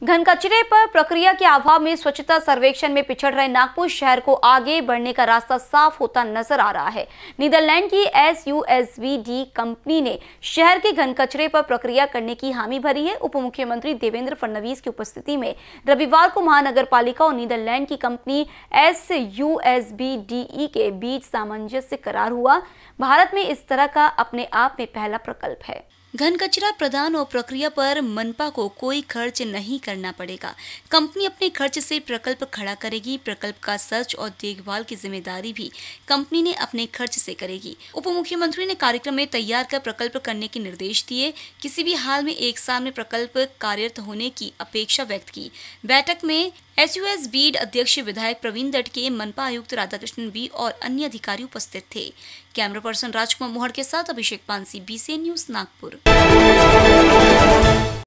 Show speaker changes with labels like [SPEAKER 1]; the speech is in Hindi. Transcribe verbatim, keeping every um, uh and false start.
[SPEAKER 1] घन कचरे पर प्रक्रिया के अभाव में स्वच्छता सर्वेक्षण में पिछड़ रहे नागपुर शहर को आगे बढ़ने का रास्ता साफ होता नजर आ रहा है। नीदरलैंड की S U S V D company ने शहर के घन कचरे पर प्रक्रिया करने की हामी भरी है। उप मुख्यमंत्री देवेंद्र फडणवीस की उपस्थिति में रविवार को महानगर पालिका और नीदरलैंड की company S U S V D के बीच सामंजस्य करार हुआ। भारत में इस तरह का अपने आप में पहला प्रकल्प है। घन कचरा प्रदान और प्रक्रिया पर मनपा को कोई खर्च नहीं करना पड़ेगा। कंपनी अपने खर्च से प्रकल्प खड़ा करेगी। प्रकल्प का सर्च और देखभाल की जिम्मेदारी भी कंपनी ने अपने खर्च से करेगी। उप मुख्यमंत्री ने कार्यक्रम में तैयार कर प्रकल्प करने के निर्देश दिए। किसी भी हाल में एक साल में प्रकल्प कार्यरत होने की अपेक्षा व्यक्त की। बैठक में एस यू एस बीड अध्यक्ष विधायक प्रवीण दत्त के मनपा आयुक्त राधाकृष्णन बी और अन्य अधिकारी उपस्थित थे। कैमरा पर्सन राजकुमार मोहड़ के साथ Abhishek Pansi, B C N news, Nagpur.